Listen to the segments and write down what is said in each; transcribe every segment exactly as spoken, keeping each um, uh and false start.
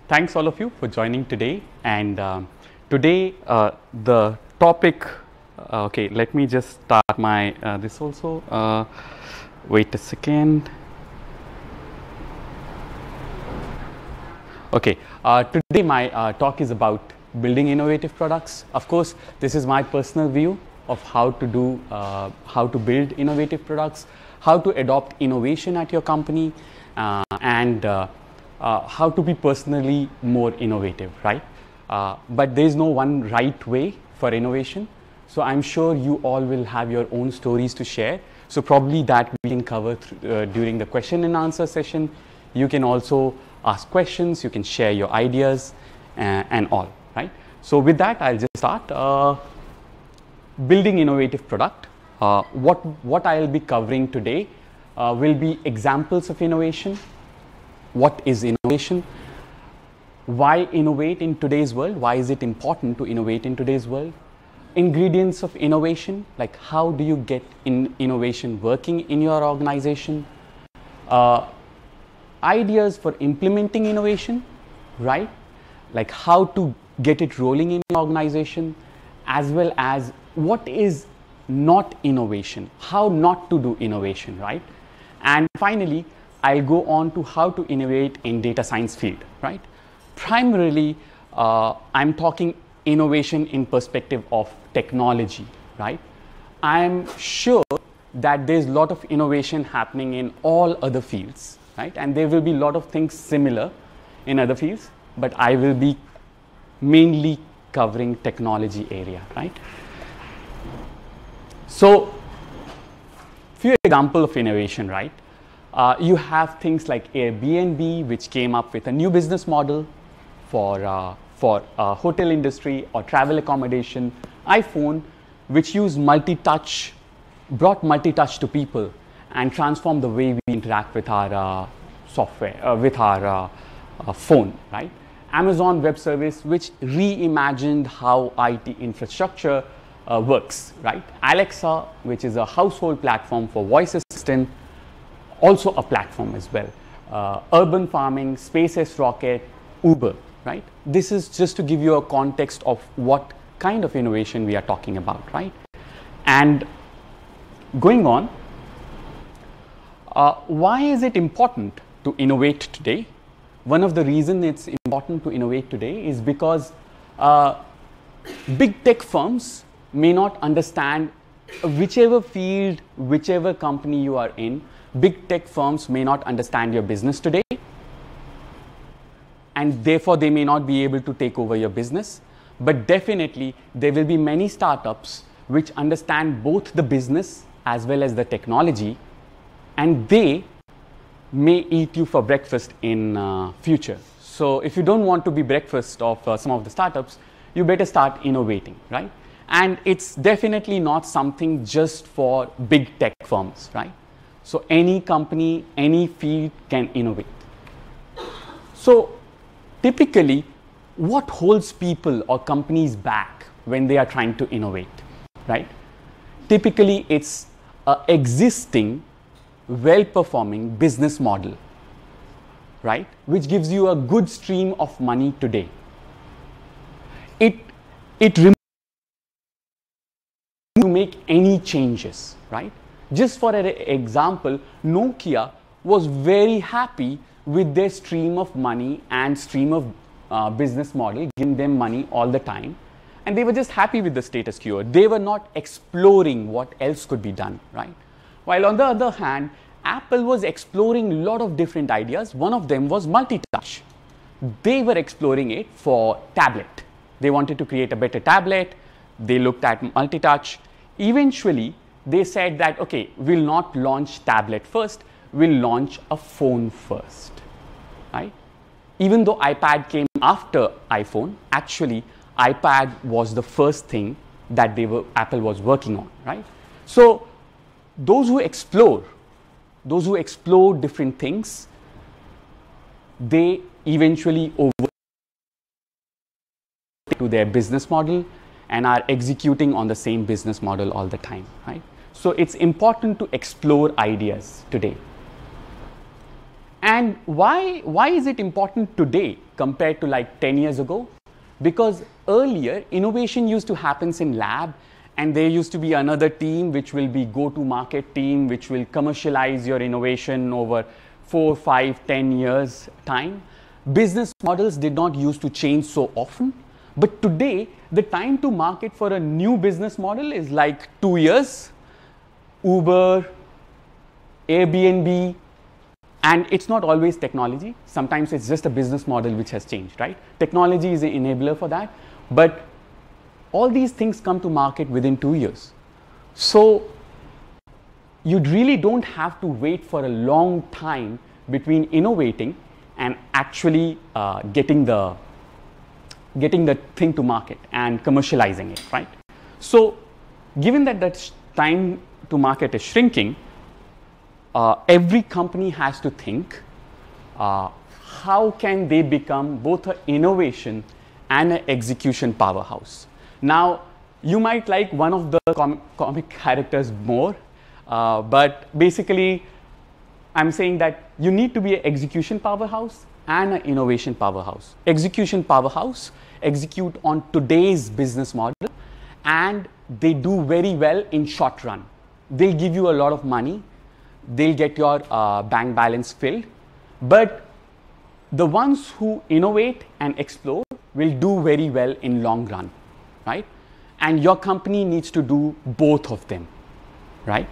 thanks all of you for joining today. And um, today uh, the topic, uh, okay, let me just start my uh, this also. Uh, wait a second. Okay, uh, today my uh, talk is about building innovative products. Of course, this is my personal view of how to do, uh, how to build innovative products, how to adopt innovation at your company, uh, and uh, uh, how to be personally more innovative, right? Uh, but there is no one right way for innovation. So I'm sure you all will have your own stories to share. So probably that we can cover th uh, during the question and answer session. You can also ask questions, you can share your ideas uh, and all, right? So with that, I'll just start. Uh, building innovative product. Uh, what, what I'll be covering today uh, will be examples of innovation. What is innovation? Why innovate in today's world? Why is it important to innovate in today's world? Ingredients of innovation, like how do you get in innovation working in your organization? Uh, ideas for implementing innovation, right? Like how to get it rolling in your organization, as well as what is not innovation, how not to do innovation, right? And finally, I'll go on to how to innovate in data science field, right? Primarily, uh, I'm talking innovation in perspective of technology, right? I'm sure that there's a lot of innovation happening in all other fields, right? And there will be a lot of things similar in other fields, but I will be mainly covering technology area, right? So, few example of innovation, right? Uh, you have things like Airbnb, which came up with a new business model for uh, for uh, hotel industry or travel accommodation. iPhone, which used multi-touch, brought multi-touch to people and transformed the way we interact with our uh, software, uh, with our uh, uh, phone, right? Amazon Web Service, which reimagined how I T infrastructure uh, works, right? Alexa, which is a household platform for voice assistant, also a platform as well. Uh, urban farming, SpaceX rocket, Uber, right? This is just to give you a context of what kind of innovation we are talking about, right? And going on, uh, why is it important to innovate today? One of the reasons it's important to innovate today is because uh, big tech firms may not understand whichever field, whichever company you are in, big tech firms may not understand your business today, and therefore they may not be able to take over your business. But definitely there will be many startups which understand both the business as well as the technology, and they may eat you for breakfast in uh, future. So if you don't want to be breakfast of uh, some of the startups, you better start innovating, right? And it's definitely not something just for big tech firms, right? So any company, any field can innovate. So typically, what holds people or companies back when they are trying to innovate, right? Typically, it's an existing, well-performing business model, right? Which gives you a good stream of money today. It, it removes to make any changes, right? Just for an example, Nokia was very happy with their stream of money and stream of uh, business model, giving them money all the time. And they were just happy with the status quo. They were not exploring what else could be done, right? While on the other hand, Apple was exploring a lot of different ideas. One of them was multi-touch. They were exploring it for tablet. They wanted to create a better tablet. They looked at multi-touch. Eventually, they said that, okay, we'll not launch tablet first, we'll launch a phone first, right? Even though iPad came after iPhone, actually, iPad was the first thing that they were, Apple was working on, right? So those who explore, those who explore different things, they eventually over to their business model and are executing on the same business model all the time, right? So it's important to explore ideas today. And why, why is it important today compared to like ten years ago? Because earlier, innovation used to happen in lab, and there used to be another team which will be go-to-market team, which will commercialize your innovation over four, five, ten years time. Business models did not used to change so often. But today, the time to market for a new business model is like two years. Uber, Airbnb, and it's not always technology. Sometimes it's just a business model which has changed, right? Technology is an enabler for that. But all these things come to market within two years. So you really don't have to wait for a long time between innovating and actually uh, getting the getting the thing to market and commercializing it, right? So given that that time to market is shrinking, uh, every company has to think uh, how can they become both an innovation and an execution powerhouse. Now, you might like one of the com comic characters more, uh, but basically I'm saying that you need to be an execution powerhouse and an innovation powerhouse. Execution powerhouse execute on today's business model, and they do very well in short run. They'll give you a lot of money, they'll get your uh, bank balance filled, but the ones who innovate and explore will do very well in long run, right? And your company needs to do both of them, right?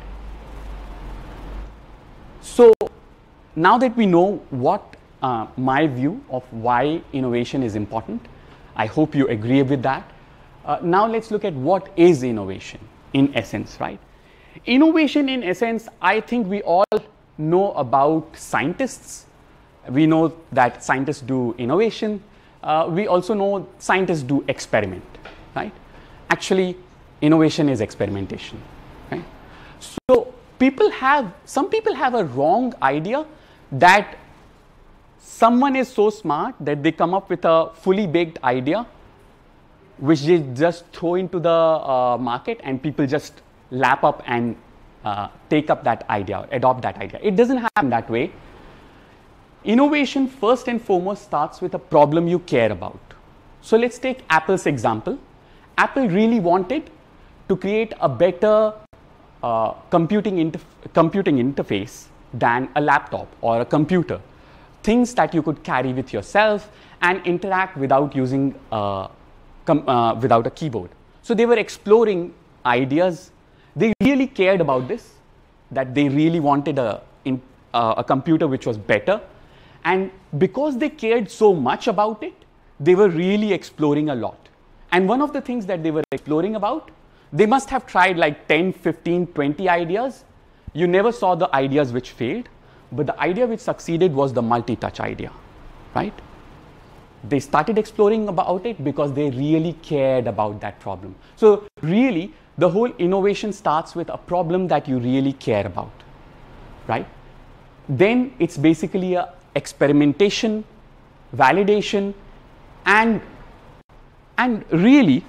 So now that we know what uh, my view of why innovation is important, I hope you agree with that. Uh, now let's look at what is innovation in essence, right? Innovation in essence, I think we all know about scientists. We know that scientists do innovation. Uh, we also know scientists do experiment, right? Actually, innovation is experimentation, right? So people have, some people have a wrong idea that someone is so smart that they come up with a fully baked idea which they just throw into the uh, market, and people just lap up and uh, take up that idea, adopt that idea. It doesn't happen that way. Innovation first and foremost starts with a problem you care about. So let's take Apple's example. Apple really wanted to create a better uh, computing, interf computing interface than a laptop or a computer. Things that you could carry with yourself and interact without using uh, com uh, without a keyboard. So they were exploring ideas. They really cared about this, that they really wanted a, in, uh, a computer which was better. And because they cared so much about it, they were really exploring a lot. And one of the things that they were exploring about, they must have tried like ten, fifteen, twenty ideas. You never saw the ideas which failed, but the idea which succeeded was the multi-touch idea, right? They started exploring about it because they really cared about that problem. So really, the whole innovation starts with a problem that you really care about, right? Then it's basically a experimentation, validation, and, and really,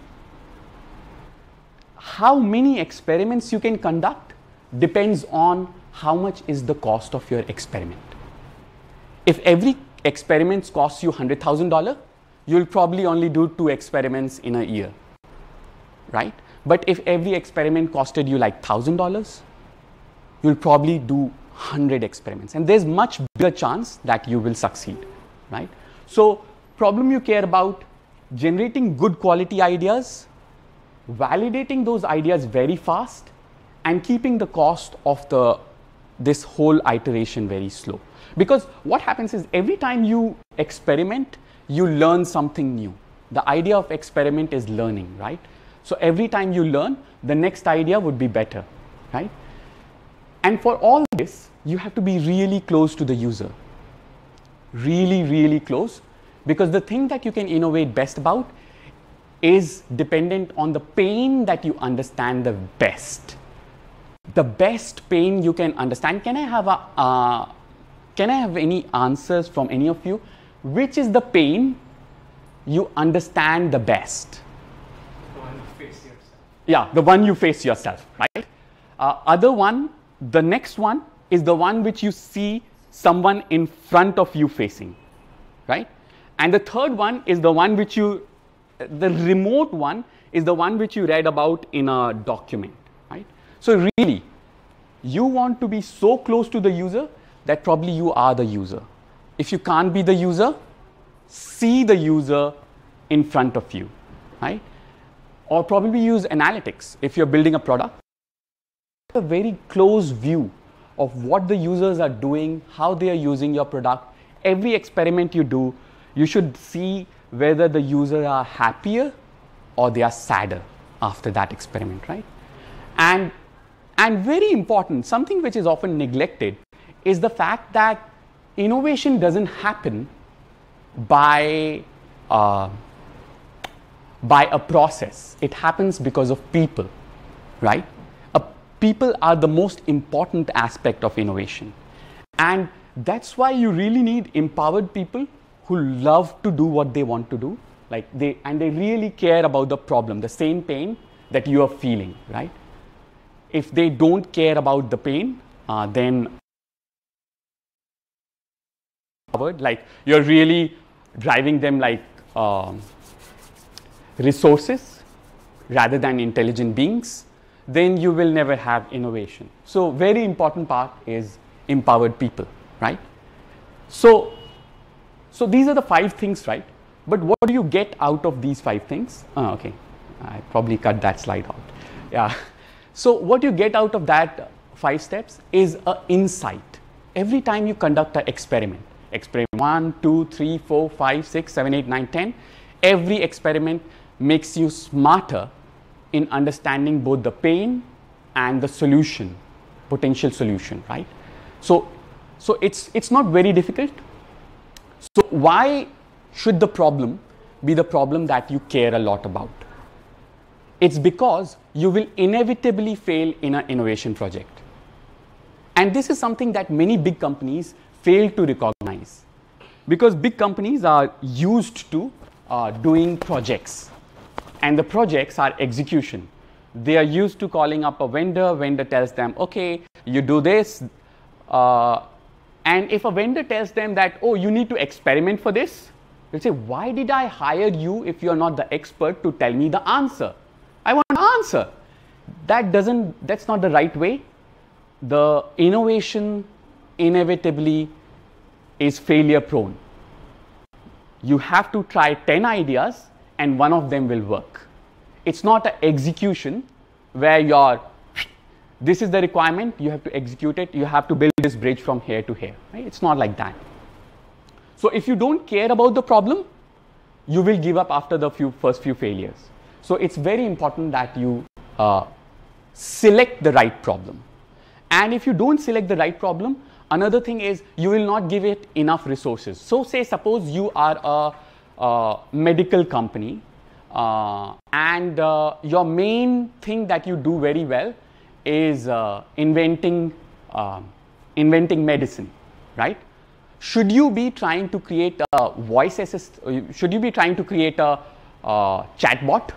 how many experiments you can conduct depends on how much is the cost of your experiment. If every experiment costs you one hundred thousand dollars, you'll probably only do two experiments in a year, right? But if every experiment costed you like one thousand dollars, you'll probably do one hundred experiments. And there's much bigger chance that you will succeed, right? So problem you care about, generating good quality ideas, validating those ideas very fast, and keeping the cost of the this whole iteration very slow. Because what happens is every time you experiment, you learn something new. The idea of experiment is learning, right? So every time you learn, the next idea would be better, right? And for all this, you have to be really close to the user. Really, really close. Because the thing that you can innovate best about is dependent on the pain that you understand the best. The best pain you can understand. Can I have a, uh, can I have any answers from any of you? Which is the pain you understand the best? The one you face yourself. Yeah, the one you face yourself, right? Uh, other one, the next one is the one which you see someone in front of you facing, right? And the third one is the one which you, the remote one is the one which you read about in a document, right? So really, you want to be so close to the user that probably you are the user. If you can't be the user, see the user in front of you, right? Or probably use analytics if you're building a product. A very close view of what the users are doing, how they are using your product. Every experiment you do, you should see whether the users are happier or they are sadder after that experiment, right? And, and very important, something which is often neglected is the fact that innovation doesn't happen by, uh, by a process. It happens because of people, right? Uh, people are the most important aspect of innovation. And that's why you really need empowered people who love to do what they want to do, like they, and they really care about the problem, the same pain that you are feeling, right? If they don't care about the pain, uh, then like you're really driving them like um, resources rather than intelligent beings, then you will never have innovation. So very important part is empowered people, right? So, so these are the five things, right? But what do you get out of these five things? Oh, okay, I probably cut that slide out. Yeah. So what you get out of that five steps is an insight. Every time you conduct an experiment, experiment one, two, three, four, five, six, seven, eight, nine, ten, every experiment makes you smarter in understanding both the pain and the solution, potential solution, right? So, so it's, it's not very difficult. So why should the problem be the problem that you care a lot about? It's because you will inevitably fail in an innovation project. And this is something that many big companies fail to recognize, because big companies are used to uh, doing projects, and the projects are execution. They are used to calling up a vendor, vendor tells them, okay, you do this, uh, and if a vendor tells them that, oh, you need to experiment for this, they'll say, why did I hire you if you're not the expert to tell me the answer? I want an answer. That doesn't, that's not the right way. The innovation inevitably is failure prone. You have to try ten ideas and one of them will work. It's not an execution where you're, this is the requirement, you have to execute it, you have to build this bridge from here to here, right? It's not like that. So if you don't care about the problem, you will give up after the few, first few failures. So it's very important that you uh, select the right problem. And if you don't select the right problem, another thing is you will not give it enough resources. So say suppose you are a, a medical company uh, and uh, your main thing that you do very well is uh, inventing, uh, inventing medicine, right? Should you be trying to create a voice assist, should you be trying to create a uh, chatbot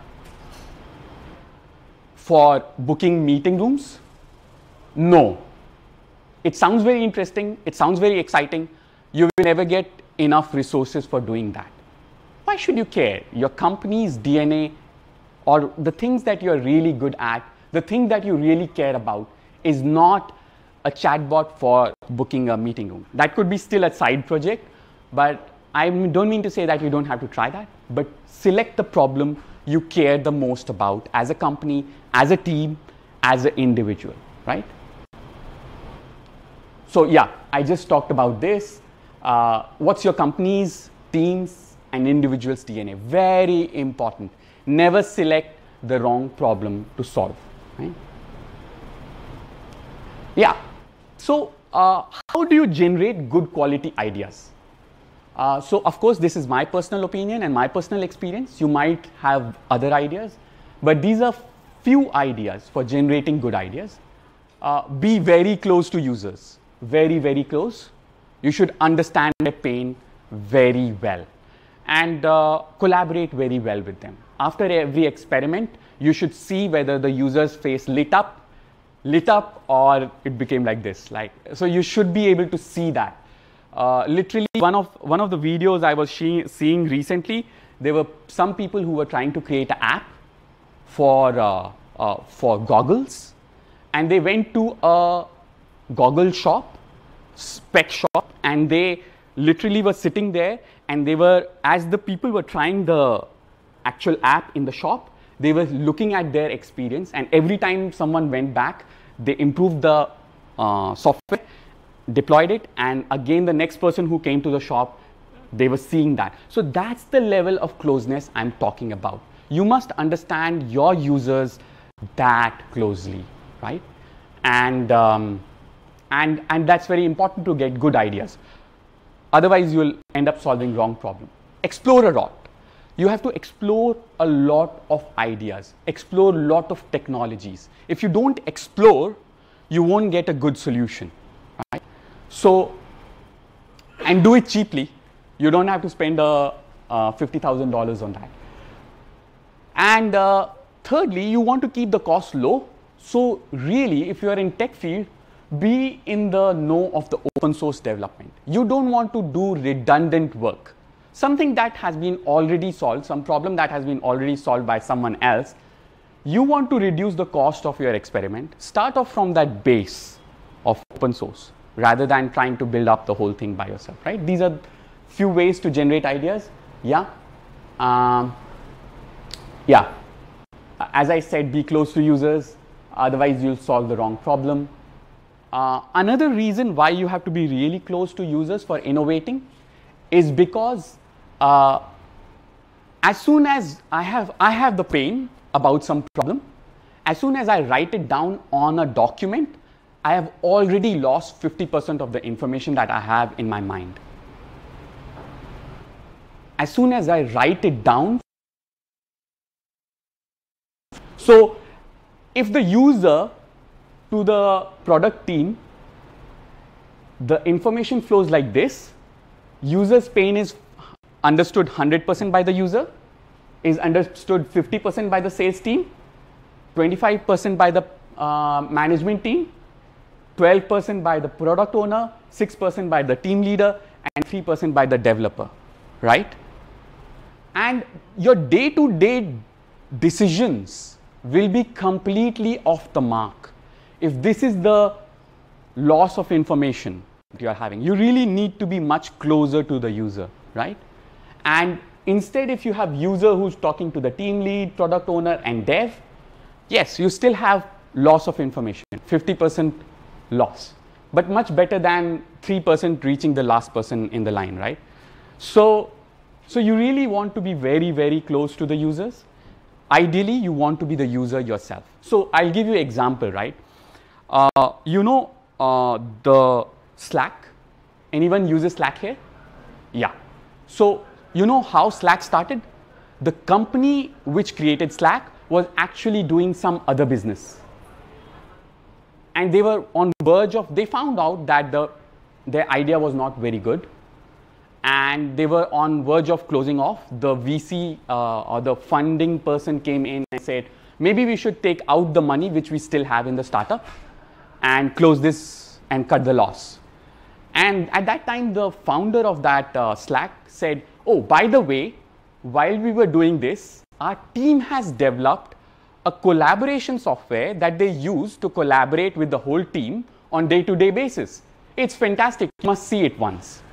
for booking meeting rooms? No. It sounds very interesting, it sounds very exciting. You will never get enough resources for doing that. Why should you care? Your company's D N A or the things that you're really good at, the thing that you really care about is not a chatbot for booking a meeting room. That could be still a side project, but I don't mean to say that you don't have to try that, but select the problem you care the most about as a company, as a team, as an individual, right? So yeah, I just talked about this. Uh, what's your company's, team's, and individual's D N A? Very important. Never select the wrong problem to solve, right? Yeah. So uh, how do you generate good quality ideas? Uh, so of course, this is my personal opinion and my personal experience. You might have other ideas, but these are few ideas for generating good ideas. Uh, be very close to users. Very, very close. You should understand their pain very well and uh, collaborate very well with them. After every experiment, you should see whether the user's face lit up, lit up or it became like this. Like, so you should be able to see that. Uh, literally, one of, one of the videos I was seeing recently, there were some people who were trying to create an app for, uh, uh, for goggles, and they went to a goggle shop, spec shop, and they literally were sitting there, and they were, as the people were trying the actual app in the shop, they were looking at their experience, and every time someone went back, they improved the uh, software, deployed it, and again the next person who came to the shop, they were seeing that. So that's the level of closeness I'm talking about. You must understand your users that closely, right? And, um, and, and that's very important to get good ideas. Otherwise, you'll end up solving wrong problem. Explore a lot. You have to explore a lot of ideas, explore a lot of technologies. If you don't explore, you won't get a good solution, right? So, and do it cheaply. You don't have to spend uh, uh, fifty thousand dollars on that. And uh, thirdly, you want to keep the cost low. So really, if you are in tech field, be in the know of the open source development. You don't want to do redundant work. Something that has been already solved, some problem that has been already solved by someone else. You want to reduce the cost of your experiment. Start off from that base of open source, rather than trying to build up the whole thing by yourself, right? These are few ways to generate ideas. Yeah. Um, yeah. As I said, be close to users, otherwise you'll solve the wrong problem. Uh, another reason why you have to be really close to users for innovating is because uh, as soon as I have, I have the pain about some problem, as soon as I write it down on a document, I have already lost fifty percent of the information that I have in my mind. As soon as I write it down, so if the user to the product team, the information flows like this, user's pain is understood one hundred percent by the user, is understood fifty percent by the sales team, twenty-five percent by the uh, management team, twelve percent by the product owner, six percent by the team leader, and three percent by the developer, right? And your day-to-day decisions will be completely off the mark. If this is the loss of information that you are having, you really need to be much closer to the user, right? And instead, if you have user who's talking to the team lead, product owner, and dev, yes, you still have loss of information, fifty percent loss, but much better than three percent reaching the last person in the line, right? So, so you really want to be very, very close to the users. Ideally, you want to be the user yourself. So I'll give you an example, right? Uh, you know uh, the Slack? Anyone uses Slack here? Yeah. So you know how Slack started? The company which created Slack was actually doing some other business. And they were on the verge of, they found out that the, their idea was not very good. And they were on verge of closing off. The V C uh, or the funding person came in and said, maybe we should take out the money which we still have in the startup and close this and cut the loss. And at that time, the founder of that uh, Slack said, oh, by the way, while we were doing this, our team has developed a collaboration software that they use to collaborate with the whole team on day-to-day basis. It's fantastic. You must see it once.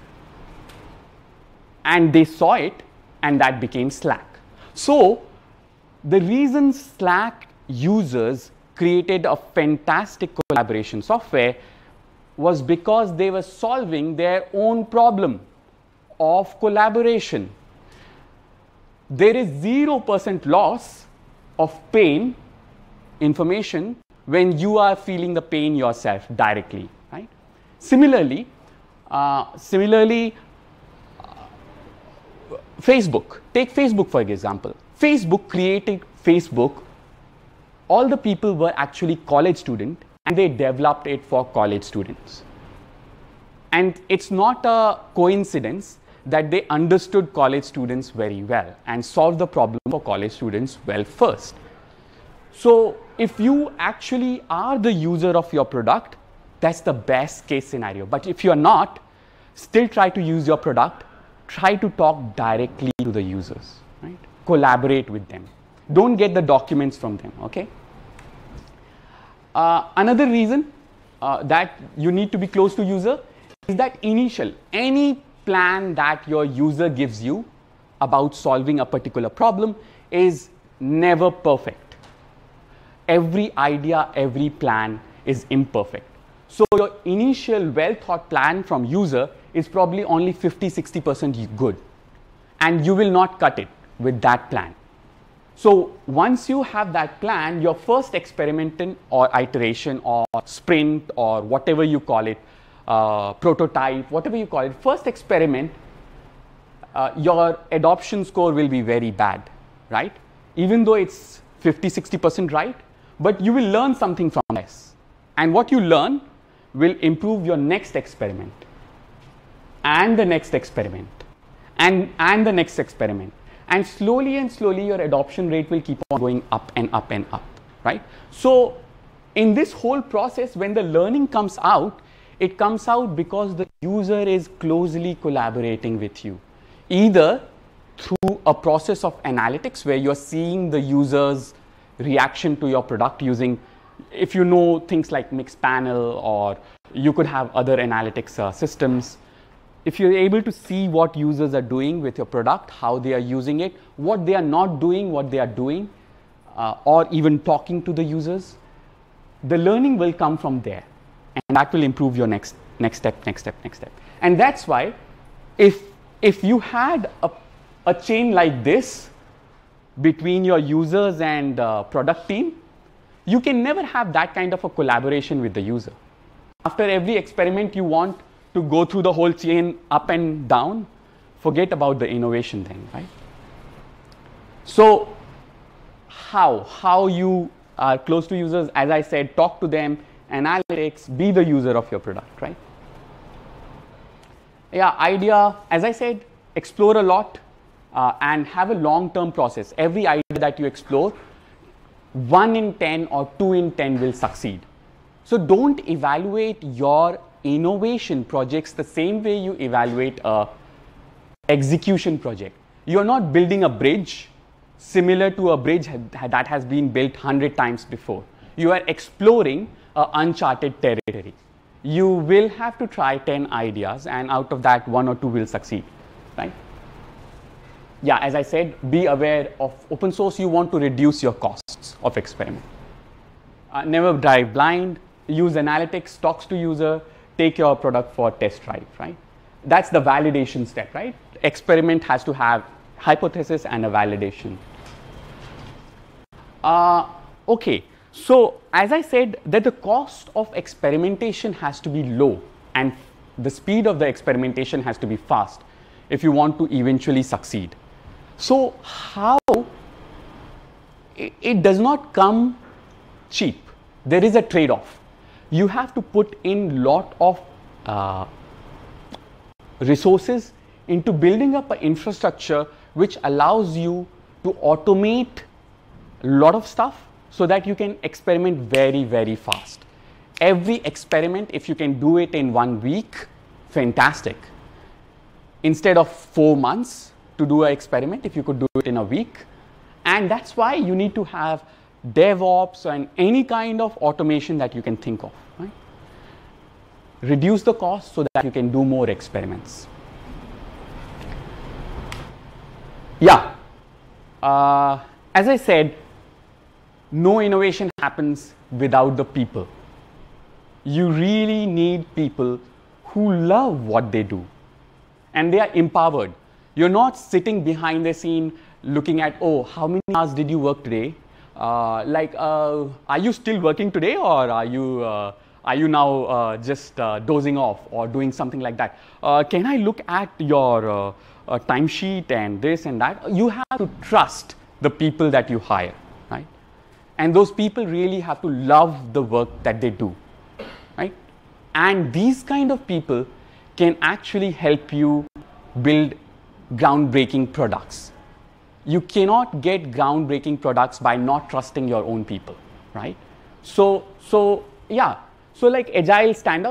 And they saw it, and that became Slack. So the reason Slack users created a fantastic collaboration software was because they were solving their own problem of collaboration. There is zero percent loss of pain information when you are feeling the pain yourself directly, right? Similarly, uh, similarly, Facebook. Take Facebook for example. Facebook created Facebook. All the people were actually college students, and they developed it for college students. And it's not a coincidence that they understood college students very well and solved the problem for college students well first. So if you actually are the user of your product, that's the best case scenario. But if you're not, still try to use your product, try to talk directly to the users, right? Collaborate with them. Don't get the documents from them, okay? Uh, another reason uh, that you need to be close to user is that initial, any plan that your user gives you about solving a particular problem is never perfect. Every idea, every plan is imperfect. So your initial well thought plan from user is probably only fifty, sixty percent good, and you will not cut it with that plan. So once you have that plan, your first experiment or iteration or sprint or whatever you call it, uh, prototype, whatever you call it, first experiment, uh, your adoption score will be very bad, right? Even though it's fifty, sixty percent right, but you will learn something from this. And what you learn will improve your next experiment and the next experiment and, and the next experiment. And slowly and slowly your adoption rate will keep on going up and up and up, right? So in this whole process, when the learning comes out, it comes out because the user is closely collaborating with you, either through a process of analytics where you're seeing the user's reaction to your product using, if you know things like Mixpanel, or you could have other analytics uh, systems. If you're able to see what users are doing with your product, how they are using it, what they are not doing, what they are doing, uh, or even talking to the users, the learning will come from there, and that will improve your next next step, next step, next step. And that's why if if you had a, a chain like this between your users and uh, product team, you can never have that kind of a collaboration with the user. After every experiment, you want to go through the whole chain up and down. Forget about the innovation then, right? So how? How you are close to users? As I said, talk to them, analytics, be the user of your product, right? Yeah, idea, as I said, explore a lot uh, and have a long-term process. Every idea that you explore, one in ten or two in ten will succeed. So don't evaluate your innovation projects the same way you evaluate a execution project. You're not building a bridge similar to a bridge that has been built one hundred times before. You are exploring an uncharted territory. You will have to try ten ideas, and out of that, one or two will succeed, right? Yeah, as I said, be aware of open source. You want to reduce your costs of experiment. Uh, never drive blind. Use analytics, talks to user, take your product for test drive, right? That's the validation step, right? Experiment has to have hypothesis and a validation. Uh, okay, so as I said, that the cost of experimentation has to be low and the speed of the experimentation has to be fast if you want to eventually succeed. So how? It, it does not come cheap. There is a trade-off. You have to put in lot of uh, resources into building up an infrastructure which allows you to automate a lot of stuff so that you can experiment very, very fast. Every experiment, if you can do it in one week, fantastic. Instead of four months to do an experiment, if you could do it in a week. And that's why you need to have DevOps and any kind of automation that you can think of, right? Reduce the cost so that you can do more experiments. Yeah, uh, as I said, no innovation happens without the people. You really need people who love what they do and they are empowered. You're not sitting behind the scene looking at, oh, how many hours did you work today? Uh, like, uh, are you still working today, or are you, uh, are you now uh, just uh, dozing off or doing something like that? Uh, can I look at your uh, uh, timesheet and this and that? You have to trust the people that you hire, right? And those people really have to love the work that they do, right? And these kind of people can actually help you build groundbreaking products. You cannot get groundbreaking products by not trusting your own people, right? So, so yeah, so like agile stand-ups,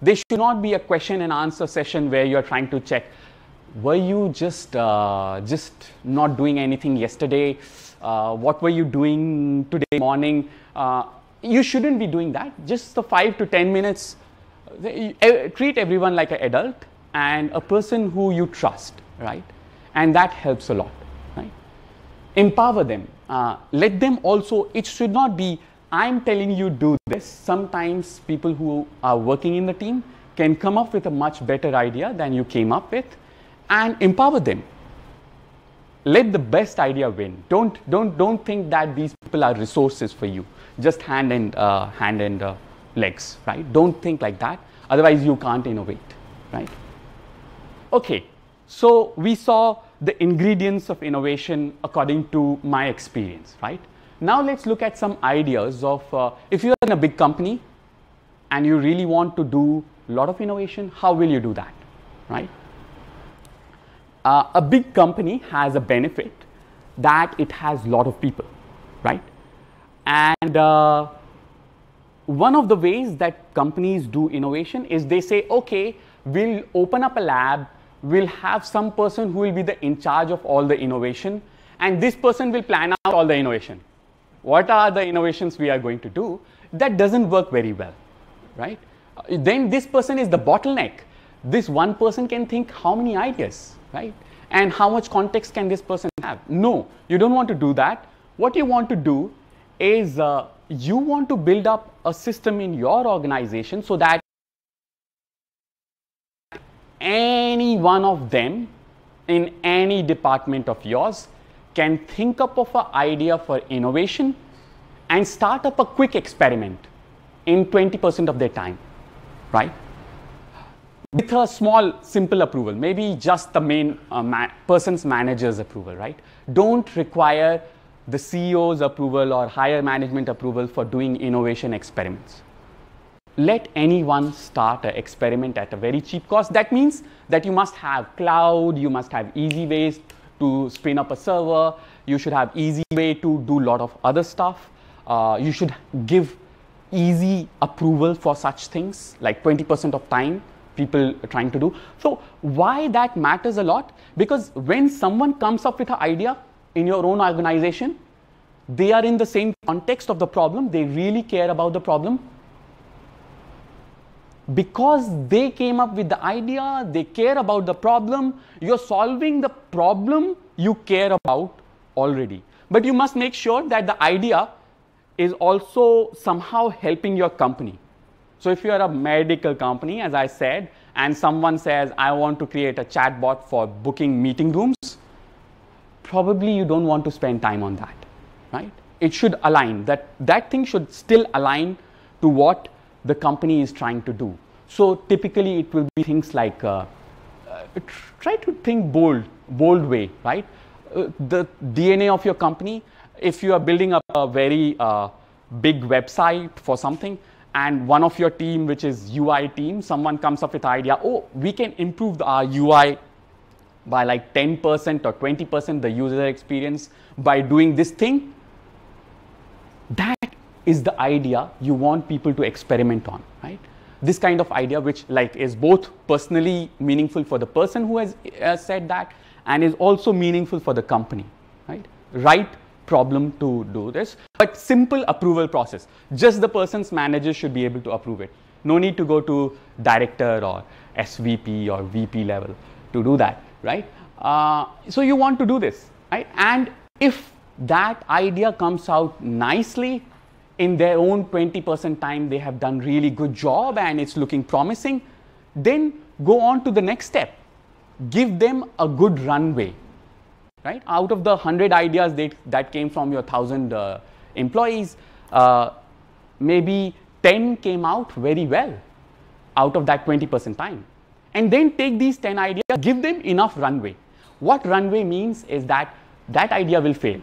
They should not be a question and answer session where you're trying to check, were you just, uh, just not doing anything yesterday? Uh, what were you doing today morning? Uh, you shouldn't be doing that. Just the five to ten minutes, uh, treat everyone like an adult and a person who you trust, right? And that helps a lot, right? Empower them. Uh, let them also, it should not be, I'm telling you do this. Sometimes people who are working in the team can come up with a much better idea than you came up with, and empower them. Let the best idea win. Don't, don't, don't think that these people are resources for you, just hand and, uh, hand and uh, legs, right? Don't think like that. Otherwise, you can't innovate, right? Okay, so we saw the ingredients of innovation according to my experience, right? Now let's look at some ideas of, uh, if you're in a big company and you really want to do a lot of innovation, how will you do that, right? Uh, a big company has a benefit that it has a lot of people, right? And uh, one of the ways that companies do innovation is they say, okay, we'll open up a lab, we'll have some person who will be the in charge of all the innovation, and this person will plan out all the innovation. What are the innovations we are going to do? That doesn't work very well, right? Uh, then this person is the bottleneck. This one person can think how many ideas, right? And how much context can this person have? No, you don't want to do that. What you want to do is uh, you want to build up a system in your organization so that any one of them in any department of yours can think up of an idea for innovation and start up a quick experiment in twenty percent of their time, right? With a small, simple approval, maybe just the main uh, ma person's manager's approval, right? Don't require the C E O's approval or higher management approval for doing innovation experiments. Let anyone start an experiment at a very cheap cost. That means that you must have cloud, you must have easy ways to spin up a server, you should have easy way to do a lot of other stuff. Uh, you should give easy approval for such things, like twenty percent of time people are trying to do. So why that matters a lot? Because when someone comes up with an idea in your own organization, they are in the same context of the problem, they really care about the problem. Because they came up with the idea, they care about the problem, you're solving the problem you care about already. But you must make sure that the idea is also somehow helping your company. So if you are a medical company, as I said, and someone says, I want to create a chatbot for booking meeting rooms, probably you don't want to spend time on that, right? It should align, that, that thing should still align to what the company is trying to do. So typically it will be things like, uh, uh, try to think bold, bold way, right? Uh, the D N A of your company, if you are building up a very uh, big website for something, and one of your team, which is U I team, someone comes up with the idea, oh, we can improve our U I by like ten percent or twenty percent the user experience by doing this thing. That is the idea you want people to experiment on, right? This kind of idea which like is both personally meaningful for the person who has uh, said that and is also meaningful for the company, right? Right problem to do this, but simple approval process. Just the person's manager should be able to approve it. No need to go to director or S V P or V P level to do that, right? Uh, so you want to do this, right? And if that idea comes out nicely, in their own twenty percent time, they have done really good job and it's looking promising, then go on to the next step. Give them a good runway, right? Out of the one hundred ideas that, that came from your one thousand uh, employees, uh, maybe ten came out very well out of that twenty percent time. And then take these ten ideas, give them enough runway. What runway means is that that idea will fail.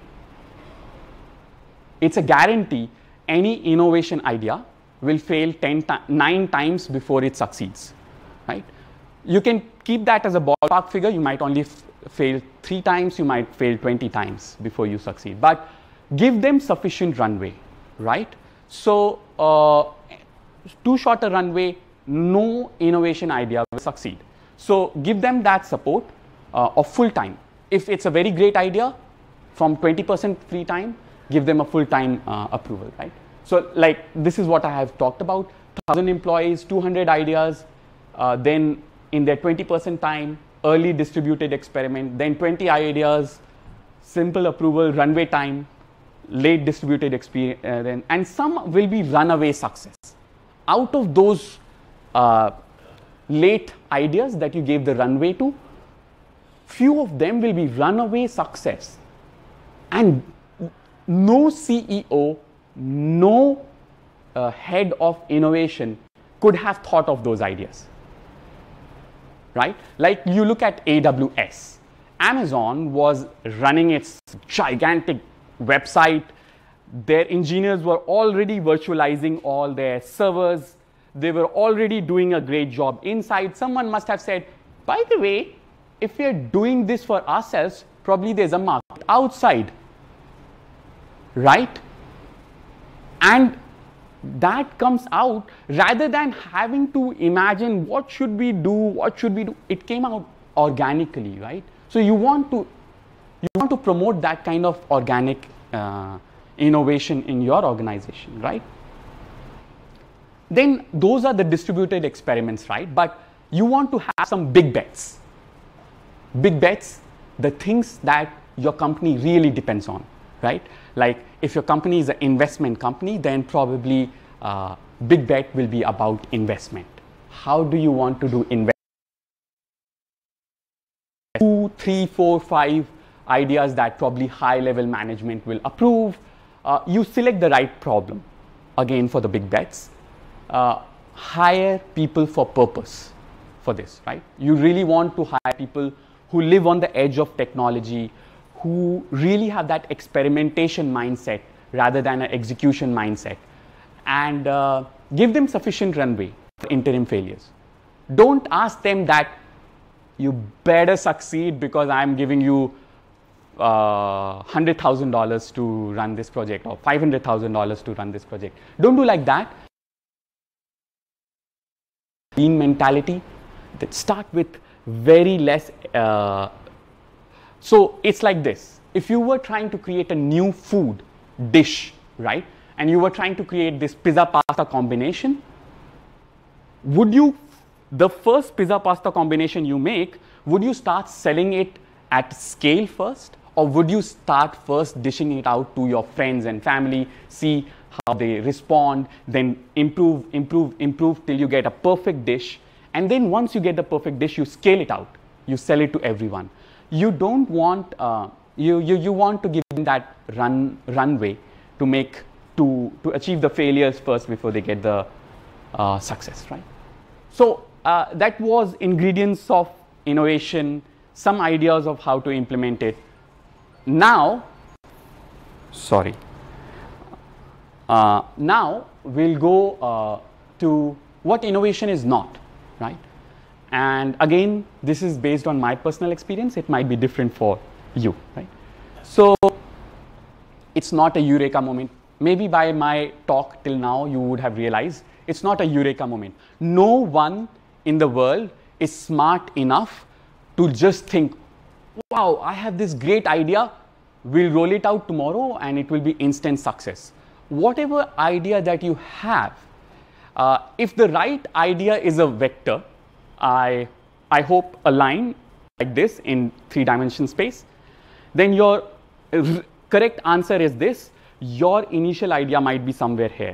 It's a guarantee. Any innovation idea will fail ten, nine times before it succeeds, right? You can keep that as a ballpark figure. You might only fail three times, you might fail twenty times before you succeed. But give them sufficient runway, right? So uh, too short a runway no innovation idea will succeed. So give them that support uh, of full time. If it's a very great idea, from twenty percent free time, give them a full time uh, approval, right? So like this is what I have talked about, one thousand employees, two hundred ideas, uh, then in their twenty percent time, early distributed experiment, then twenty ideas, simple approval, runway time, late distributed experience, uh, then, and some will be runaway success. Out of those uh, late ideas that you gave the runway to, few of them will be runaway success. And no C E O, no uh, head of innovation could have thought of those ideas, right? Like you look at A W S. Amazon was running its gigantic website. Their engineers were already virtualizing all their servers. They were already doing a great job inside. Someone must have said, by the way, if we are doing this for ourselves, probably there's a market outside, right? And that comes out rather than having to imagine what should we do, what should we do. It came out organically, right? So you want to you want to promote that kind of organic uh, innovation in your organization, right? Then those are the distributed experiments, right? But you want to have some big bets. Big bets, the things that your company really depends on, right? Like if your company is an investment company, then probably uh, big bet will be about investment. How do you want to do investment? Two, three, four, five ideas that probably high level management will approve. Uh, you select the right problem, again for the big bets. Uh, hire people for purpose for this, right? You really want to hire people who live on the edge of technology, who really have that experimentation mindset rather than an execution mindset, and uh, give them sufficient runway for interim failures. Don't ask them that you better succeed because I'm giving you uh, one hundred thousand dollars to run this project or five hundred thousand dollars to run this project. Don't do like that. Lean mentality that start with very less. Uh, so it's like this. If you were trying to create a new food dish, right? And you were trying to create this pizza pasta combination, would you, the first pizza pasta combination you make, would you start selling it at scale first? Or would you start first dishing it out to your friends and family, see how they respond, then improve, improve, improve till you get a perfect dish. And then once you get the perfect dish, you scale it out. You sell it to everyone. You don't want, uh, you, you, you want to give them that run, runway to make, to, to achieve the failures first before they get the uh, success, right? So uh, that was ingredients of innovation, some ideas of how to implement it. Now, sorry. Uh, now we'll go uh, to what innovation is not, right? And again, this is based on my personal experience. It might be different for you, right? So it's not a eureka moment. Maybe by my talk till now, you would have realized it's not a eureka moment. No one in the world is smart enough to just think, wow, I have this great idea. We'll roll it out tomorrow and it will be instant success. Whatever idea that you have, uh, if the right idea is a vector, I, I hope a line like this in three-dimension space, then your correct answer is this: your initial idea might be somewhere here.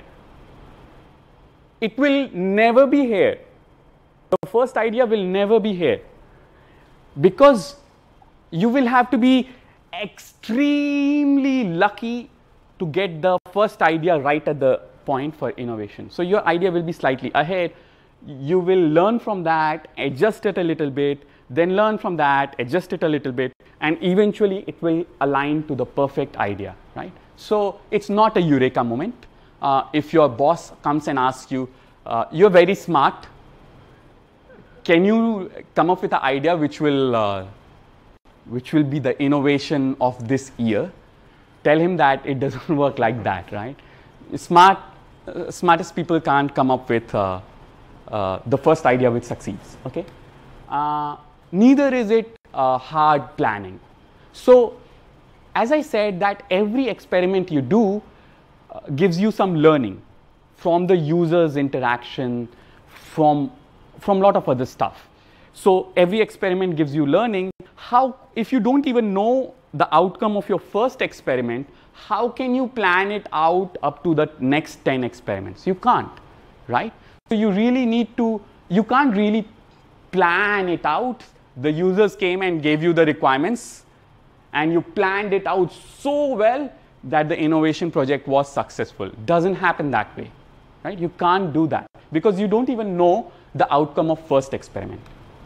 It will never be here. The first idea will never be here because you will have to be extremely lucky to get the first idea right at the point for innovation. So your idea will be slightly ahead. You will learn from that, adjust it a little bit, then learn from that, adjust it a little bit, and eventually it will align to the perfect idea, right? So it's not a eureka moment. Uh, if your boss comes and asks you, uh, you're very smart, can you come up with an idea which will, uh, which will be the innovation of this year? Tell him that it doesn't work like that, right? Smart, uh, smartest people can't come up with uh, uh, the first idea which succeeds. Okay, uh, neither is it uh, hard planning. So, as I said, that every experiment you do uh, gives you some learning from the user's interaction, from from lot of other stuff. So every experiment gives you learning. How, if you don't even know the outcome of your first experiment, how can you plan it out up to the next ten experiments? You can't, right? So you really need to, you can't really plan it out. The users came and gave you the requirements, and you planned it out so well that the innovation project was successful. Doesn't happen that way, right? You can't do that because you don't even know the outcome of first experiment.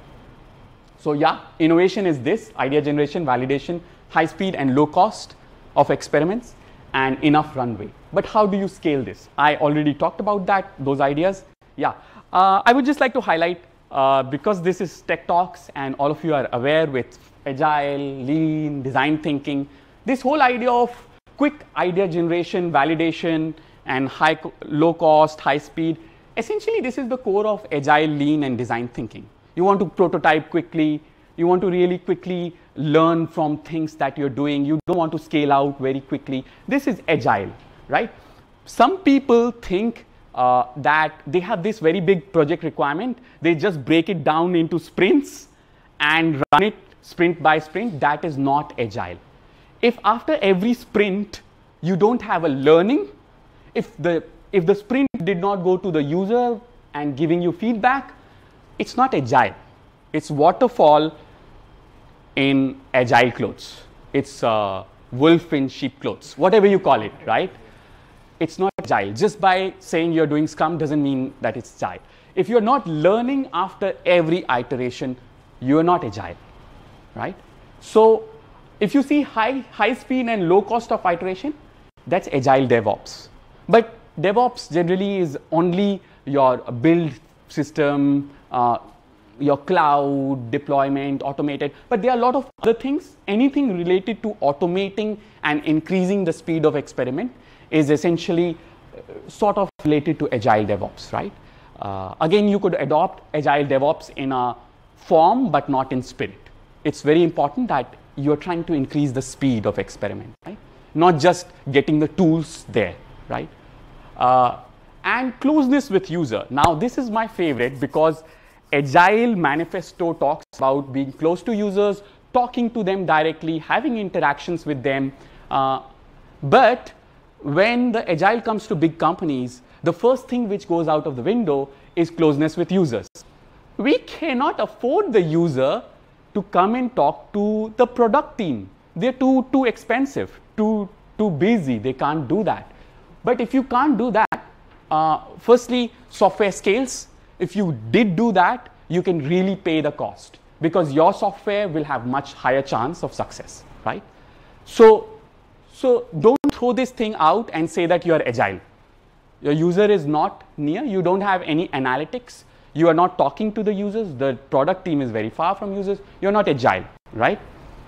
So yeah, innovation is this: idea generation, validation, high speed and low cost of experiments, and enough runway. But how do you scale this? I already talked about that, those ideas. Yeah, uh, I would just like to highlight, uh, because this is Tech Talks and all of you are aware with agile, lean, design thinking, this whole idea of quick idea generation, validation, and high, co low cost, high speed, essentially this is the core of agile, lean, and design thinking. You want to prototype quickly, you want to really quickly learn from things that you're doing, you don't want to scale out very quickly. This is agile, right? Some people think uh, that they have this very big project requirement, they just break it down into sprints and run it sprint by sprint. That is not agile. If after every sprint you don't have a learning, if the, if the sprint did not go to the user and giving you feedback, it's not agile. It's waterfall in agile clothes. It's uh, wolf in sheep clothes, whatever you call it, right? It's not agile. Just by saying you're doing Scrum doesn't mean that it's agile. If you're not learning after every iteration, you're not agile, right? So if you see high, high speed and low cost of iteration, that's agile DevOps. But DevOps generally is only your build system, uh, your cloud, deployment, automated, but there are a lot of other things. Anything related to automating and increasing the speed of experiment is essentially uh, sort of related to agile DevOps, right? Uh, again, you could adopt agile DevOps in a form, but not in spirit. It's very important that you're trying to increase the speed of experiment, right? Not just getting the tools there, right? Uh, and closeness with user. Now, this is my favorite because Agile Manifesto talks about being close to users, talking to them directly, having interactions with them. Uh, but when the Agile comes to big companies, the first thing which goes out of the window is closeness with users. We cannot afford the user to come and talk to the product team. They're too, too expensive, too, too busy. They can't do that. But if you can't do that, uh, firstly, software scales. If you did do that, you can really pay the cost because your software will have much higher chance of success, right? So, so don't throw this thing out and say that you are agile. Your user is not near, you don't have any analytics, you are not talking to the users, the product team is very far from users, you're not agile, right?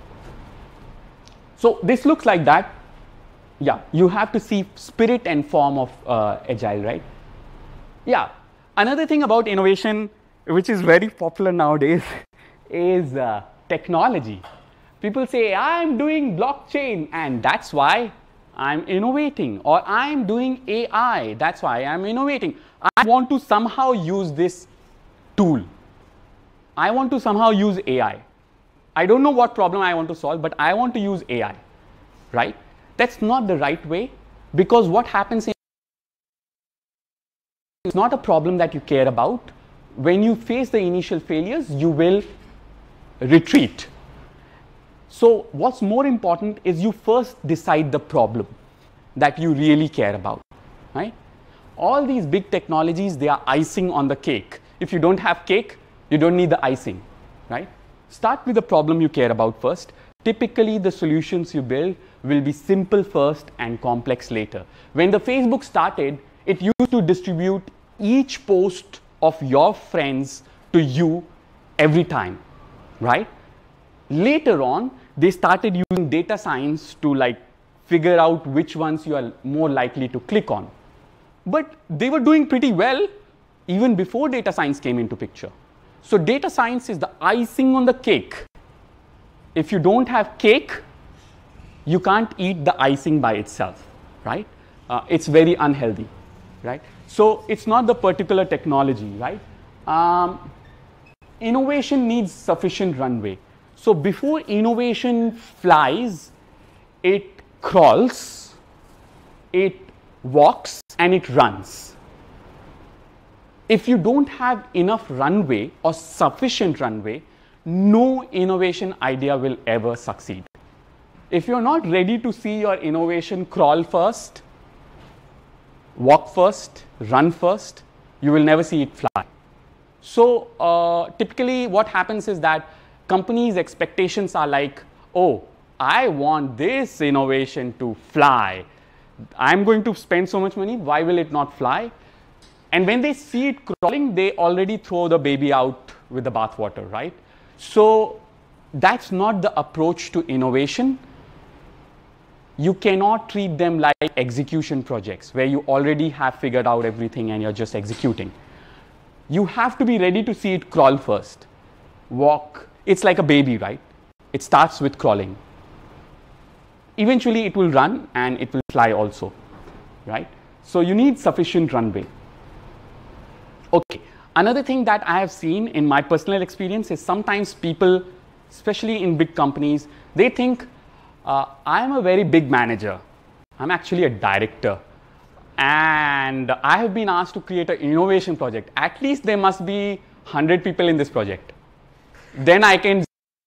So this looks like that. Yeah, you have to see spirit and form of uh, agile, right? Yeah. Another thing about innovation, which is very popular nowadays, is uh, technology. People say, I'm doing blockchain, and that's why I'm innovating. Or I'm doing A I, that's why I'm innovating. I want to somehow use this tool. I want to somehow use A I. I don't know what problem I want to solve, but I want to use A I, right? That's not the right way, because what happens in it's not a problem that you care about. When you face the initial failures, you will retreat. So what's more important is you first decide the problem that you really care about, right? All these big technologies, they are icing on the cake. If you don't have cake, you don't need the icing, right? Start with the problem you care about first. Typically, the solutions you build will be simple first and complex later. When the Facebook started, it used to distribute each post of your friends to you every time, right? Later on, they started using data science to like figure out which ones you are more likely to click on. But they were doing pretty well even before data science came into picture. So data science is the icing on the cake. If you don't have cake, you can't eat the icing by itself, right? Uh, it's very unhealthy, right? So it's not the particular technology, right? Um, innovation needs sufficient runway. So before innovation flies, it crawls, it walks, and it runs. If you don't have enough runway or sufficient runway, no innovation idea will ever succeed. If you're not ready to see your innovation crawl first, walk first, run first, you will never see it fly. So uh, typically what happens is that companies' expectations are like, oh, I want this innovation to fly. I'm going to spend so much money, why will it not fly? And when they see it crawling, they already throw the baby out with the bathwater, right? So that's not the approach to innovation. You cannot treat them like execution projects where you already have figured out everything and you're just executing. You have to be ready to see it crawl first, walk. It's like a baby, right? It starts with crawling. Eventually it will run and it will fly also, right? So you need sufficient runway. Okay, another thing that I have seen in my personal experience is sometimes people, especially in big companies, they think, uh, I'm a very big manager. I'm actually a director. And I have been asked to create an innovation project. At least there must be one hundred people in this project. Then I can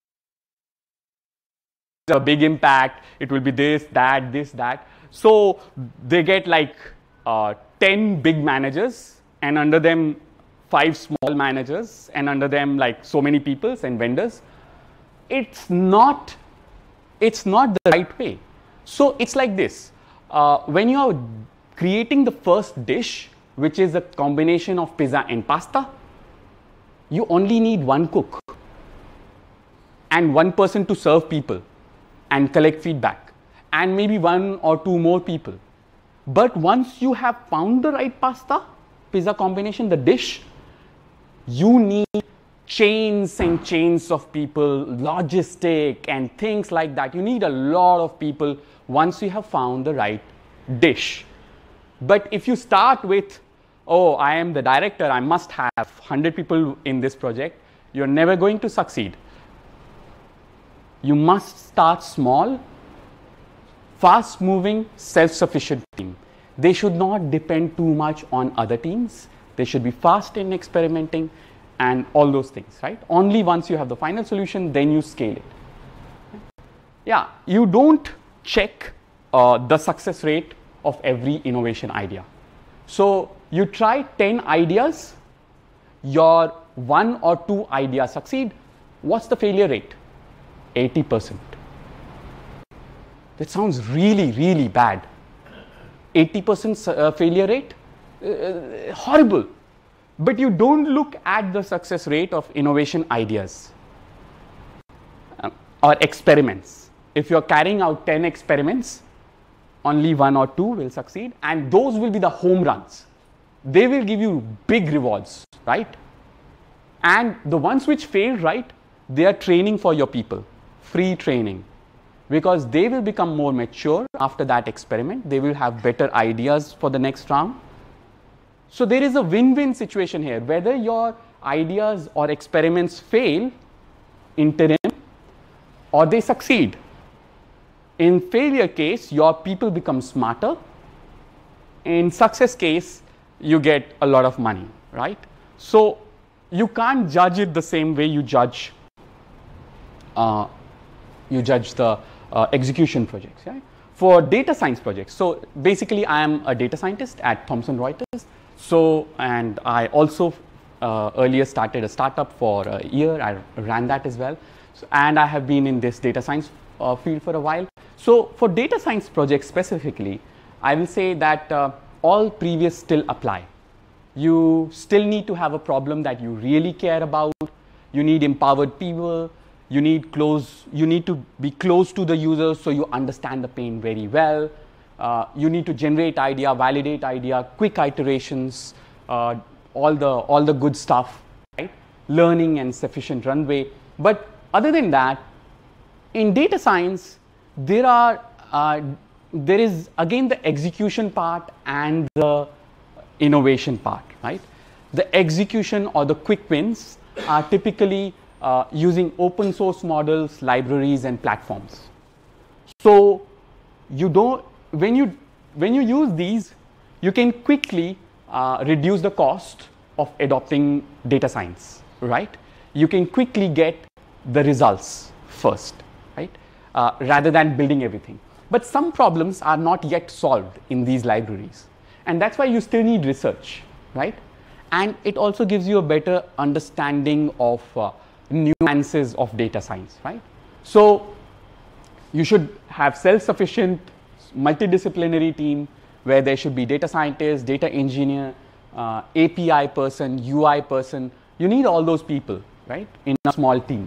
a big impact. It will be this, that, this, that. So they get like uh, ten big managers, and under them five small managers, and under them like so many people and vendors. It's not, it's not the right way. So it's like this. Uh, when you are creating the first dish, which is a combination of pizza and pasta, you only need one cook and one person to serve people and collect feedback, and maybe one or two more people. But once you have found the right pasta, pizza combination, the dish, you need chains and chains of people, logistic and things like that. You need a lot of people once you have found the right dish. But if you start with, oh, I am the director, I must have one hundred people in this project, you're never going to succeed. You must start small, fast-moving, self-sufficient team. They should not depend too much on other teams. They should be fast in experimenting and all those things, right? Only once you have the final solution, then you scale it. Yeah, you don't check uh, the success rate of every innovation idea. So you try ten ideas, your one or two ideas succeed. What's the failure rate? eighty percent. That sounds really, really bad. eighty percent uh, failure rate? Uh, horrible. But you don't look at the success rate of innovation ideas uh, or experiments. If you're carrying out ten experiments, only one or two will succeed, and those will be the home runs. They will give you big rewards, right? And the ones which fail, right, they are training for your people, free training, because they will become more mature after that experiment. They will have better ideas for the next round. So there is a win-win situation here. Whether your ideas or experiments fail, interim, or they succeed. In failure case, your people become smarter. In success case, you get a lot of money, right? So you can't judge it the same way you judge uh, you judge the uh, execution projects. Right? For data science projects, so basically I am a data scientist at Thomson Reuters. So, and I also uh, earlier started a startup for a year. I ran that as well. So, and I have been in this data science uh, field for a while. So for data science projects specifically, I will say that uh, all previous still apply. You still need to have a problem that you really care about. You need empowered people. You need close, you need to be close to the users so you understand the pain very well. Uh, you need to generate idea, validate idea, quick iterations, uh, all the all the good stuff, right? Learning and sufficient runway. But other than that, in data science, there are uh, there is again the execution part and the innovation part, right? The execution or the quick wins are typically uh, using open source models, libraries, and platforms. So you don't when you when you use these, you can quickly uh, reduce the cost of adopting data science, right? You can quickly get the results first, right? Uh, rather than building everything. But some problems are not yet solved in these libraries. And that's why you still need research, right? And it also gives you a better understanding of uh, nuances of data science, right? So you should have self-sufficient, multidisciplinary team where there should be data scientist, data engineer, uh, A P I person, U I person. You need all those people, right, in a small team.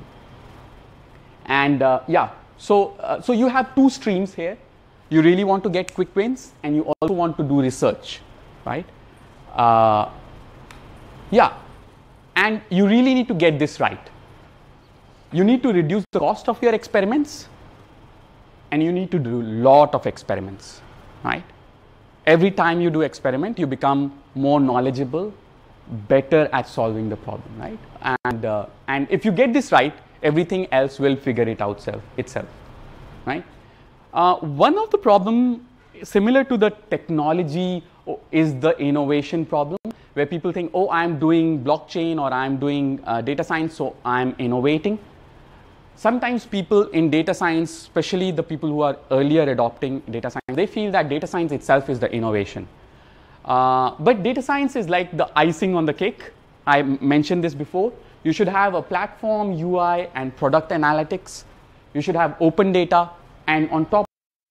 And uh, yeah, so, uh, so you have two streams here. You really want to get quick wins, and you also want to do research, right? Uh, yeah, and you really need to get this right. You need to reduce the cost of your experiments, and you need to do a lot of experiments, right? Every time you do experiment, you become more knowledgeable, better at solving the problem, right? And, uh, and if you get this right, everything else will figure it out self, itself, right? Uh, one of the problems similar to the technology is the innovation problem, where people think, oh, I'm doing blockchain or I'm doing uh, data science, so I'm innovating. Sometimes people in data science, especially the people who are earlier adopting data science, they feel that data science itself is the innovation. Uh, but data science is like the icing on the cake. I mentioned this before. You should have a platform, U I, and product analytics. You should have open data, and on top,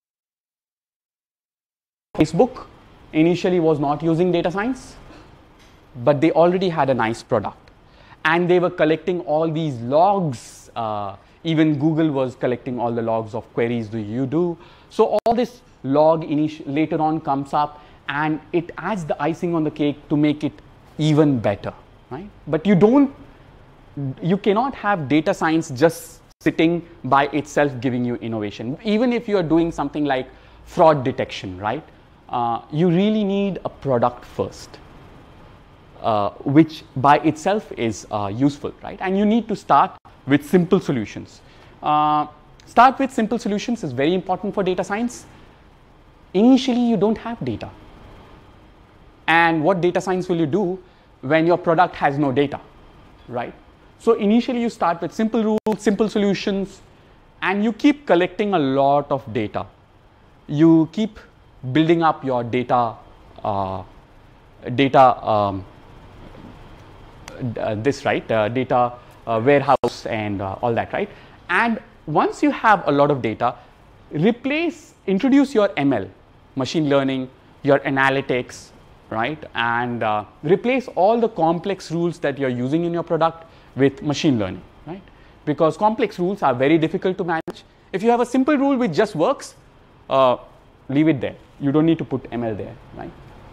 Facebook initially was not using data science, but they already had a nice product. And they were collecting all these logs. Uh, even Google was collecting all the logs of queries do you do. So all this log later on comes up, and it adds the icing on the cake to make it even better, right? But you don't, you cannot have data science just sitting by itself giving you innovation. Even if you are doing something like fraud detection, right? Uh, you really need a product first, uh, which by itself is uh, useful, right? And you need to start with simple solutions. Uh, start with simple solutions is very important for data science. Initially, you don't have data. And what data science will you do when your product has no data, right? So initially, you start with simple rules, simple solutions, and you keep collecting a lot of data. You keep building up your data, uh, data, um, uh, this right, uh, data uh, warehouse and uh, all that, right? And once you have a lot of data, replace, introduce your M L, machine learning, your analytics, right? And uh, replace all the complex rules that you're using in your product with machine learning, right? Because complex rules are very difficult to manage. If you have a simple rule which just works, uh, leave it there. You don't need to put M L there, right?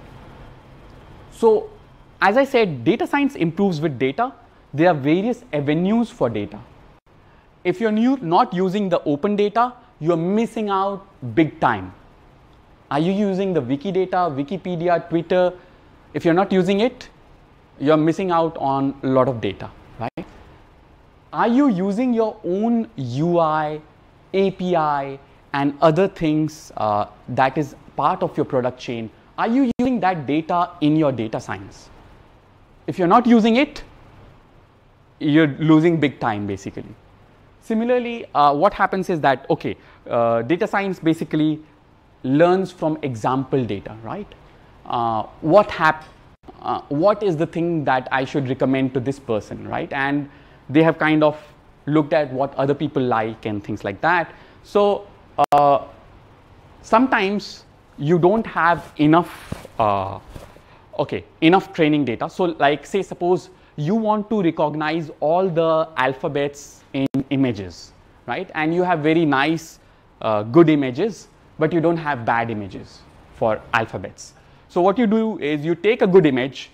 So, as I said, data science improves with data. There are various avenues for data. If you're new, not using the open data, you're missing out big time. Are you using the Wikidata, Wikipedia, Twitter? If you're not using it, you're missing out on a lot of data, right? Are you using your own U I, A P I, and other things uh, that is part of your product chain? Are you using that data in your data science? If you're not using it, you're losing big time basically. Similarly, uh, what happens is that, okay, uh, data science basically learns from example data, right? Uh, what hap uh, what is the thing that I should recommend to this person, right? And they have kind of looked at what other people like and things like that. So uh, sometimes you don't have enough, uh, okay, enough training data. So like say, suppose you want to recognize all the alphabets in images, right? And you have very nice, uh, good images, but you don't have bad images for alphabets. So what you do is you take a good image,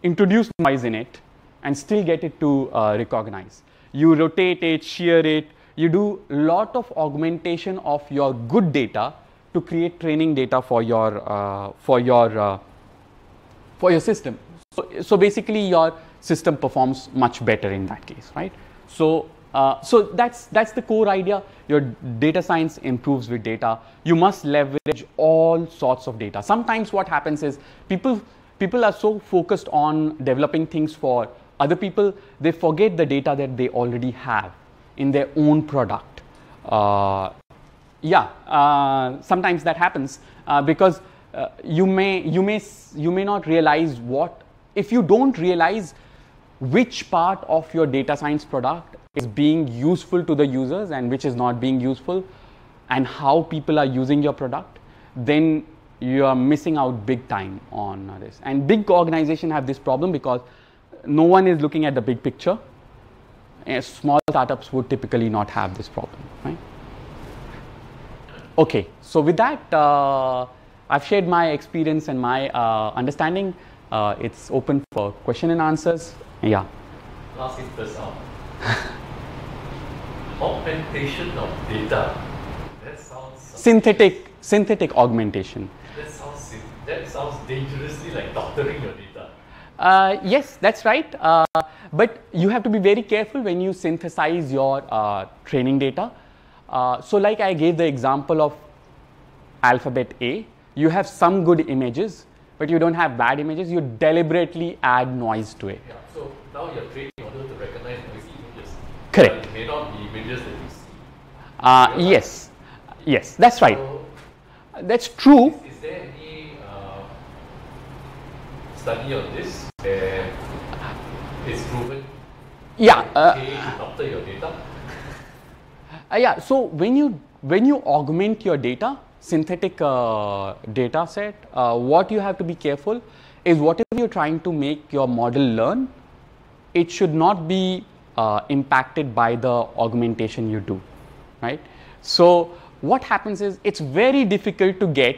introduce noise in it and still get it to uh, recognize. You rotate it, shear it, you do a lot of augmentation of your good data to create training data for your uh, for your uh, for your system. So, so basically your system performs much better in that case, right? So uh, so that's that's the core idea. Your data science improves with data. You must leverage all sorts of data. Sometimes what happens is people people are so focused on developing things for other people, they forget the data that they already have in their own product. Uh, yeah, uh, sometimes that happens uh, because uh, you may you may you may not realize what, if you don't realize which part of your data science product is being useful to the users and which is not being useful, and how people are using your product, then you are missing out big time on this. And big organizations have this problem because no one is looking at the big picture. And small startups would typically not have this problem, right? Okay, so with that, uh, I've shared my experience and my uh, understanding. Uh, it's open for question and answers. Yeah. Last thing first out. Augmentation of data. That sounds synthetic synthetic augmentation. That sounds that sounds dangerously like doctoring your data. Uh, yes, that's right. Uh, but you have to be very careful when you synthesize your uh, training data. Uh, so like I gave the example of alphabet A, you have some good images, but you don't have bad images. You deliberately add noise to it. Yeah, so now you're training in order to recognize noisy images. Correct. But it may not be images that you see. Uh, yes, yes, that's right. So that's true. Is, is there any uh, study on this where it's proven Yeah. Uh, okay to doctor your data? Uh, yeah, so when you when you augment your data, synthetic uh, data set, uh, what you have to be careful is whatever you're trying to make your model learn, it should not be uh, impacted by the augmentation you do, right? So what happens is it's very difficult to get,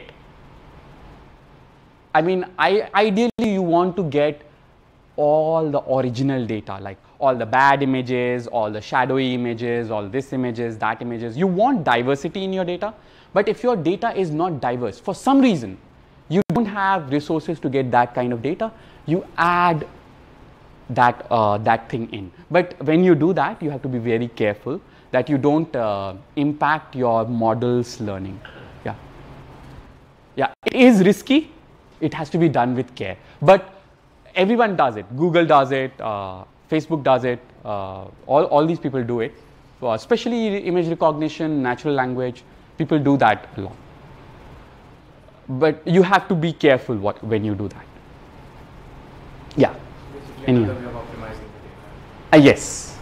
I mean, I, ideally you want to get all the original data, like all the bad images, all the shadowy images, all this images, that images. You want diversity in your data, but if your data is not diverse, for some reason, you don't have resources to get that kind of data, you add that, uh, that thing in. But when you do that, you have to be very careful that you don't uh, impact your model's learning. Yeah. Yeah, it is risky. It has to be done with care. But everyone does it. Google does it. Uh, Facebook does it. Uh, all, all these people do it. Uh, especially image recognition, natural language. People do that a lot. But you have to be careful what, when you do that. Yeah. Basically, another way of optimizing the data. Uh, yes.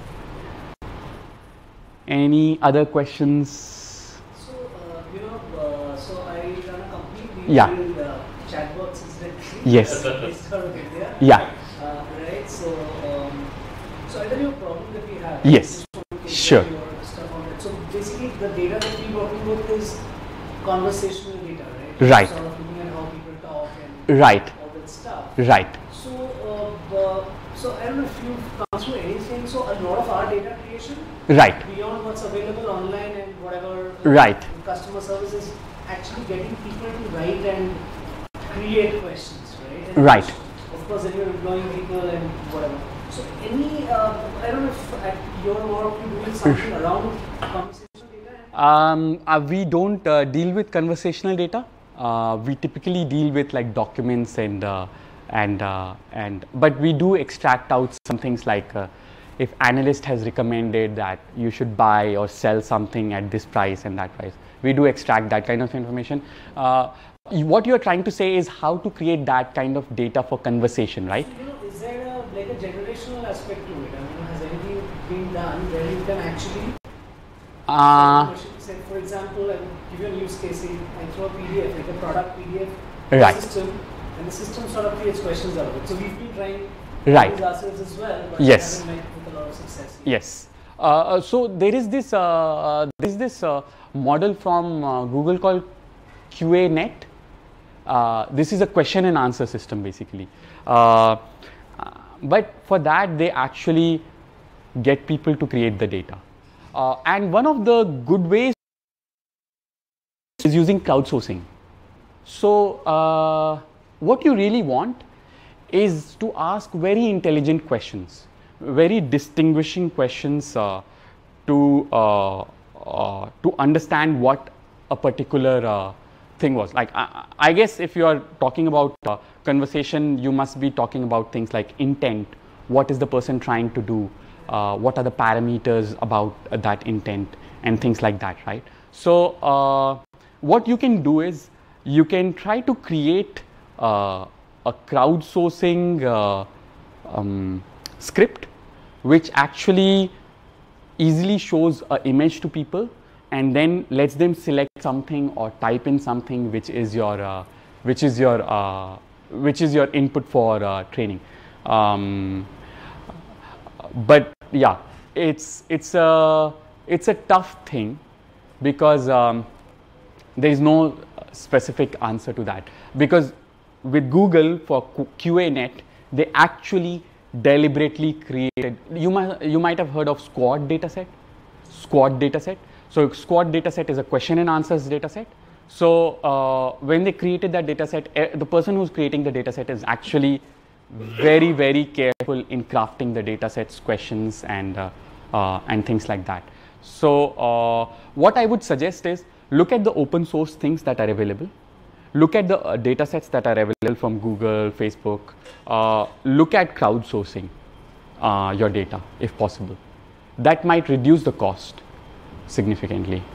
Any other questions? So, uh, you know, uh, so I run a company. We Yeah. build uh, chatbots incidentally. Yes. Based out of India. Yeah. Uh, right. So, um, so I tell you a problem that we have. Yes. I just want to take Sure. your stuff on it. So basically, the data that we're working with is conversational data, right? Right. Sort of looking at how people talk and Right. all that stuff. Right. So, uh, uh, so I don't know if you've come through anything. So a lot of our data creation, Right. beyond what's available online and whatever uh, Right. customer service is actually getting people to write and create questions, right? And Right. Of course, then you're employing people and whatever. So any, uh, I don't know if at your work you're doing something around conversational data? Um, uh, we don't uh, deal with conversational data. Uh, we typically deal with like documents and uh, and uh, and but we do extract out some things like uh, if analyst has recommended that you should buy or sell something at this price and that price. We do extract that kind of information. Uh, what you are trying to say is how to create that kind of data for conversation, right? So, you know, is there a, like a generational aspect to it? I mean, has anything been done where you can actually Uh, say, for example, I will give you a use case. Say, I throw a P D F, like a product P D F Right. system, and the system sort of creates questions out of it. So we've been trying Right. to use ourselves as well, but Yes. we haven't met with a lot of success. Yes. Uh, uh, so there is this uh, uh, there is this uh, model from uh, Google called Q A net. Uh, this is a question and answer system basically. Uh, Uh, but for that, they actually get people to create the data. Uh, and one of the good ways is using crowdsourcing. So uh, what you really want is to ask very intelligent questions, very distinguishing questions uh, to uh, uh, to understand what a particular uh, thing was. Like I, I guess if you are talking about uh, conversation, you must be talking about things like intent. What is the person trying to do? Uh, what are the parameters about uh, that intent and things like that, right? So uh, what you can do is you can try to create uh, a crowdsourcing uh, um, script which actually easily shows an image to people and then lets them select something or type in something which is your uh, which is your uh, which is your input for uh, training. Um, but yeah, it's it's a it's a tough thing because um, there is no specific answer to that, because with Google for Q A net they actually deliberately created, you might you might have heard of squad dataset squad dataset so squad dataset is a question and answers dataset. So uh, when they created that dataset, uh, the person who's creating the dataset is actually very very careful in crafting the datasets, questions and uh, uh, and things like that. So uh, what I would suggest is look at the open source things that are available. Look at the uh, data sets that are available from Google, Facebook. Uh, look at crowdsourcing uh, your data if possible. That might reduce the cost significantly.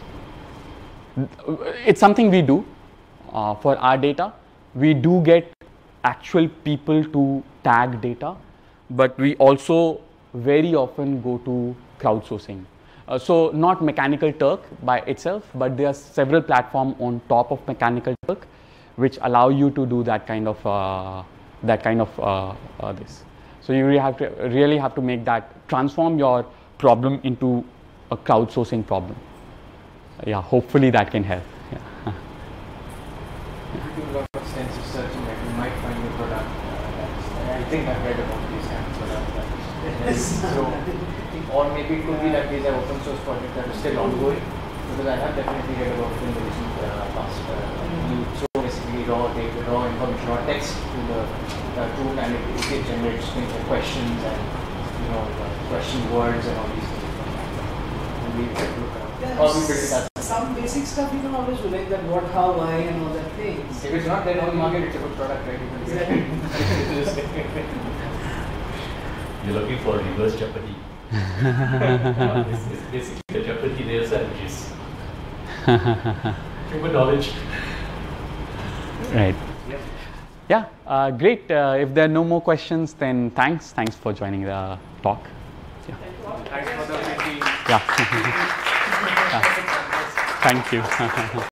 It's something we do uh, for our data. We do get actual people to tag data, but we also very often go to crowdsourcing. Uh, so not Mechanical Turk by itself, but there are several platforms on top of Mechanical Turk which allow you to do that kind of uh, that kind of uh, uh, this. So you really have to really have to make that transform your problem into a crowdsourcing problem. Yeah, hopefully that can help. Yeah. If you do a lot of extensive searching, like you might find a product. Uh, I think I've read about these kinds of products. So, or maybe it could be that these are open source projects that are still ongoing. Because I have definitely read about it in the recent uh, past. Uh, you show basically raw data, raw information, raw text to the uh, tool, and it, it generates things like questions and you know uh, question words and all these things. And we try to look around. Yeah, Or we build it as some basic stuff you can always do, like that what, how, why, and all that things. if it's not there on the market, it's a good product, right? You can Exactly. You're looking for reverse jeopardy. No, it's, it's basically the jeopardy there, sir, which is human knowledge. Right. Yep. Yeah, uh, great. Uh, if there are no more questions, then thanks. Thanks for joining the talk. Yeah. Thanks for the opportunity. Yeah. Yeah. Thank you.